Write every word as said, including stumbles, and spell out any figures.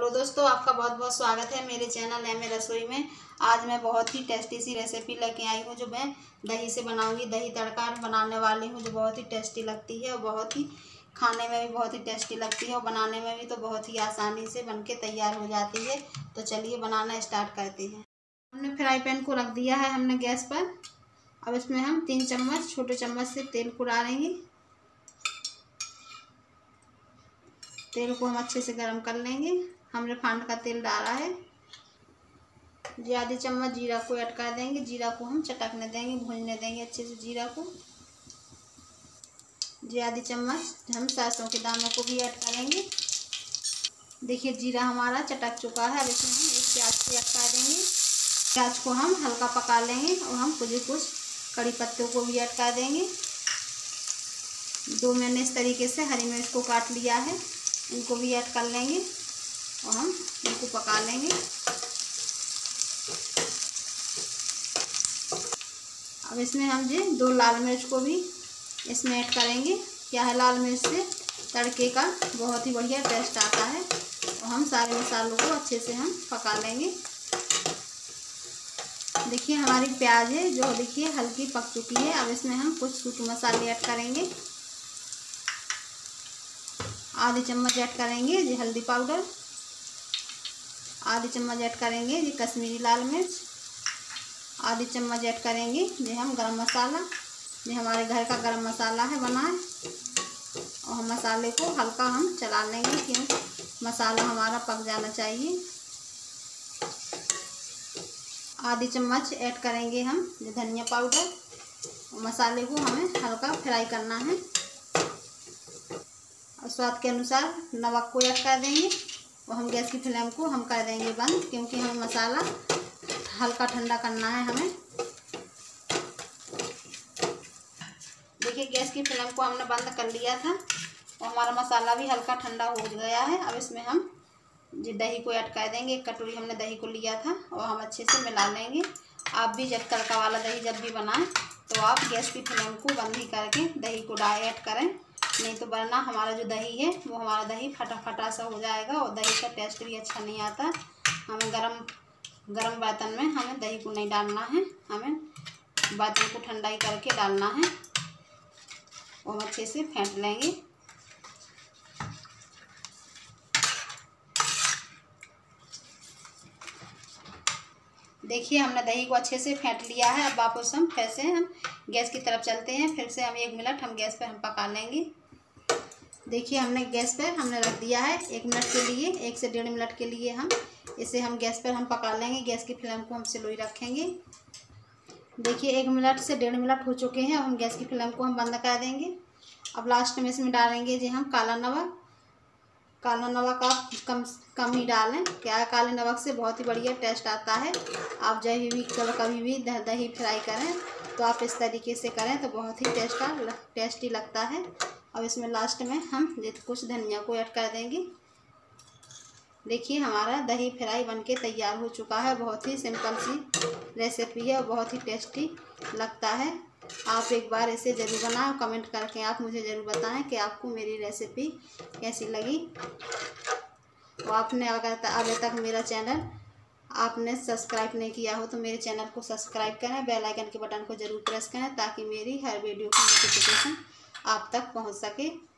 Hello दोस्तों, आपका बहुत बहुत स्वागत है मेरे चैनल एम ए रसोई में। आज मैं बहुत ही टेस्टी सी रेसिपी लेके आई हूँ जो मैं दही से बनाऊंगी। दही तड़का बनाने वाली हूँ जो बहुत ही टेस्टी लगती है और बहुत ही खाने में भी बहुत ही टेस्टी लगती है और बनाने में भी तो बहुत ही आसानी से बनके तैयार हो जाती है। तो चलिए बनाना स्टार्ट करते हैं। हमने फ्राई पैन को रख दिया है हमने गैस पर। अब इसमें हम तीन चम्मच छोटे चम्मच से तेल को डालेंगे। तेल को हम अच्छे से गर्म कर लेंगे। हम रिफाइंड का तेल डाला है। जी आधी चम्मच जीरा को ऐड कर देंगे। जीरा को हम चटकने देंगे, भूनने देंगे अच्छे से जीरा को। जी आधी चम्मच हम सरसों के दानों को भी ऐड करेंगे। देखिए जीरा हमारा चटक चुका है। अब इसमें हम एक प्याज को ऐड कर देंगे। प्याज को हम हल्का पका लेंगे और हम कुछ कुछ कड़ी पत्तों को भी ऐड कर देंगे। दो मैंने इस तरीके से हरी मिर्च को काट लिया है, इनको भी ऐड कर लेंगे और हम इनको पका लेंगे। अब इसमें हम जी दो लाल मिर्च को भी इसमें ऐड करेंगे। क्या है, लाल मिर्च से तड़के का बहुत ही बढ़िया टेस्ट आता है। और हम सारे मसालों को अच्छे से हम पका लेंगे। देखिए हमारी प्याज है जो देखिए हल्की पक चुकी है। अब इसमें हम कुछ सूखे मसाले ऐड करेंगे। आधी चम्मच ऐड करेंगे जी हल्दी पाउडर। आधी चम्मच ऐड करेंगे जी कश्मीरी लाल मिर्च। आधी चम्मच ऐड करेंगे जी हम गरम मसाला। ये हमारे घर का गरम मसाला है बना है। और हम मसाले को हल्का हम चला लेंगे क्यों मसाला हमारा पक जाना चाहिए। आधी चम्मच ऐड करेंगे हम जी धनिया पाउडर। मसाले को हमें हल्का फ्राई करना है। और स्वाद के अनुसार नमक को ऐड कर देंगे और हम गैस की फ्लेम को हम कर देंगे बंद, क्योंकि हमें मसाला हल्का ठंडा करना है हमें। देखिए गैस की फ्लेम को हमने बंद कर लिया था और हमारा मसाला भी हल्का ठंडा हो गया है। अब इसमें हम जी दही को ऐड कर देंगे। एक कटोरी हमने दही को लिया था और हम अच्छे से मिला लेंगे। आप भी जब तड़का वाला दही जब भी बनाएं तो आप गैस की फ्लेम को बंद ही करके दही को ऐड करें, नहीं तो वरना हमारा जो दही है वो हमारा दही फटा फटा सा हो जाएगा और दही का टेस्ट भी अच्छा नहीं आता। हमें गरम गरम बर्तन में हमें दही को नहीं डालना है, हमें बर्तन को ठंडा ही करके डालना है। और हम अच्छे से फेंट लेंगे। देखिए हमने दही को अच्छे से फेंट लिया है। अब वापस हम फिर से हम गैस की तरफ चलते हैं। फिर से हम एक मिनट हम गैस पर हम पका लेंगे। देखिए हमने गैस पर हमने रख दिया है एक मिनट के लिए, एक से डेढ़ मिनट के लिए हम इसे हम गैस पर हम पका लेंगे। गैस की फ्लेम को हम स्लो ही रखेंगे। देखिए एक मिनट से डेढ़ मिनट हो चुके हैं। अब हम गैस की फ्लेम को हम बंद कर देंगे। अब लास्ट में इसमें डालेंगे जी हम काला नमक। काला नमक आप कम कम ही डालें। क्या है, काले नमक से बहुत ही बढ़िया टेस्ट आता है। आप जब भी कभी भी दही फ्राई करें तो आप इस तरीके से करें तो बहुत ही टेस्ट टेस्टी लगता है। अब इसमें लास्ट में हम कुछ धनिया को ऐड कर देंगे। देखिए हमारा दही फ्राई बनके तैयार हो चुका है। बहुत ही सिंपल सी रेसिपी है और बहुत ही टेस्टी लगता है। आप एक बार इसे ज़रूर बनाएं। कमेंट करके आप मुझे ज़रूर बताएं कि आपको मेरी रेसिपी कैसी लगी। और आपने अगर अभी तक मेरा चैनल आपने सब्सक्राइब नहीं किया हो तो मेरे चैनल को सब्सक्राइब करें, बेल आइकन के बटन को ज़रूर प्रेस करें ताकि मेरी हर वीडियो की नोटिफिकेशन आप तक पहुंच सके।